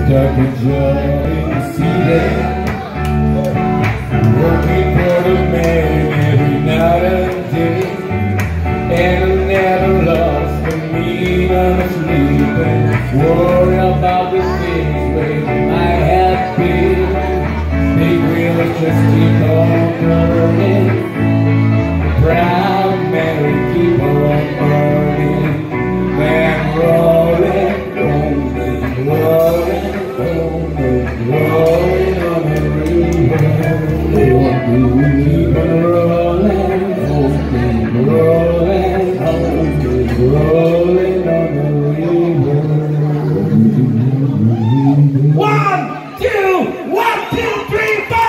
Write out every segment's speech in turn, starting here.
stuck in the city, working for the man every night and day, and I never lost the meaning of sleeping. Worry about the things where might have been. They will just keep on burning. Proud Mary, keep on burning. Man rolling, rolling, rolling, rolling, rolling on the river. They want to keep on rolling, rolling, rolling, rolling, rolling on the river. 1, 2, 1, 2, 3, 4.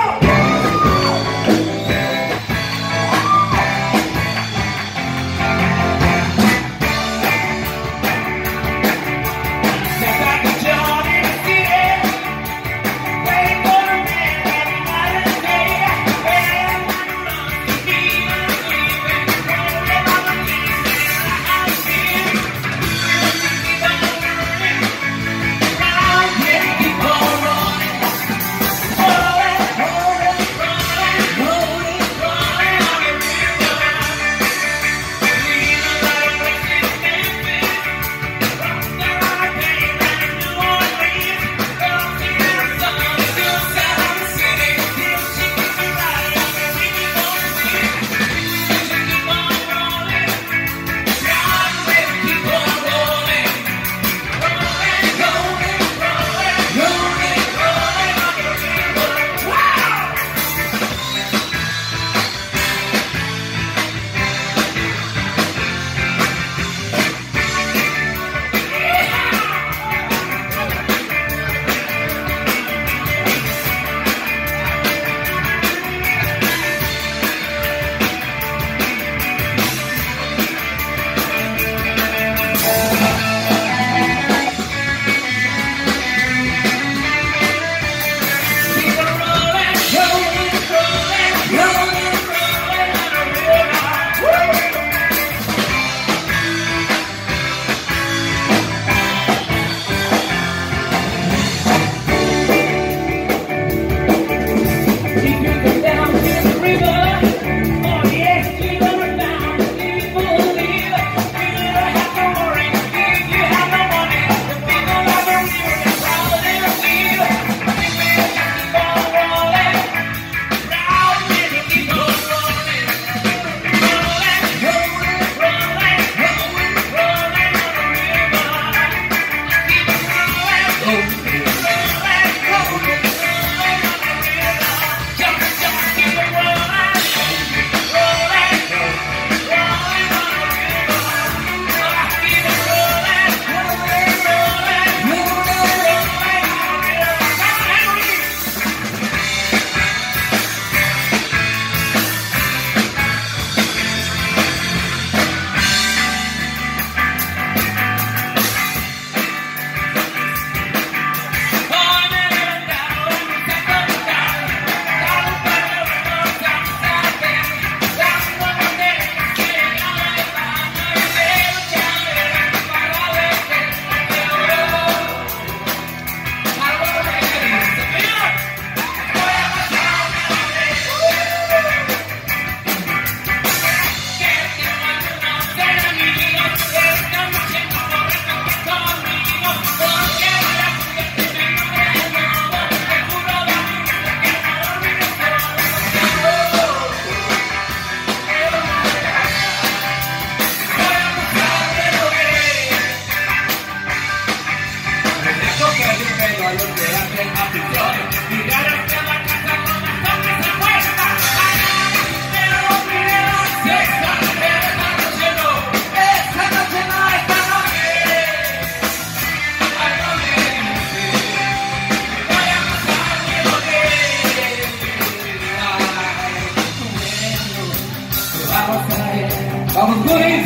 Vamos, Luis.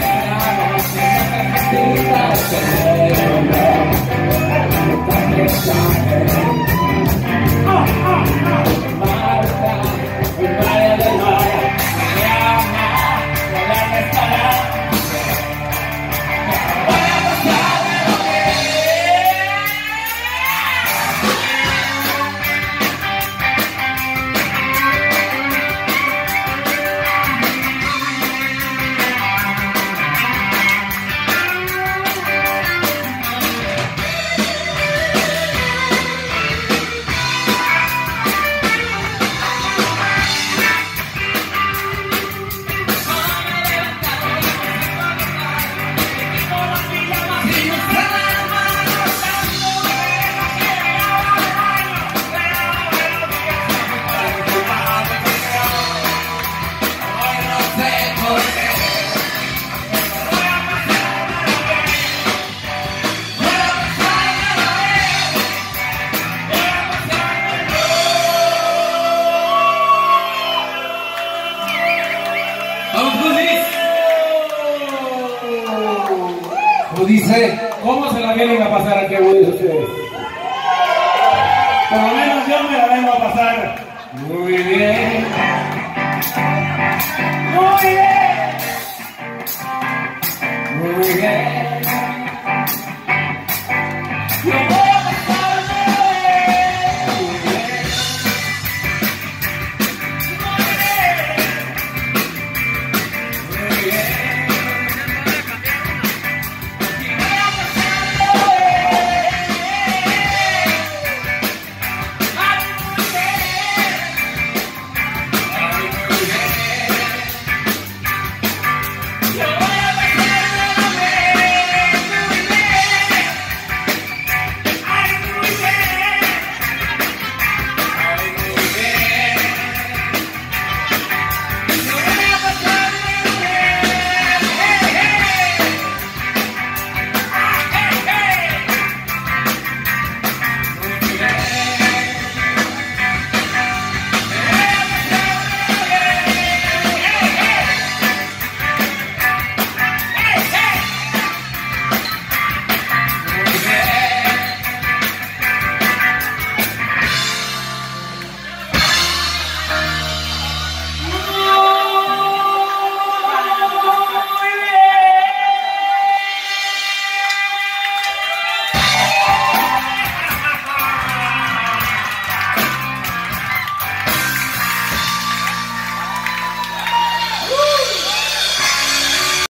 dice, ¿cómo se la vienen a pasar aquí a Woody ustedes? Por lo menos yo me la vengo a pasar Muy bien. muy bien. Muy bien.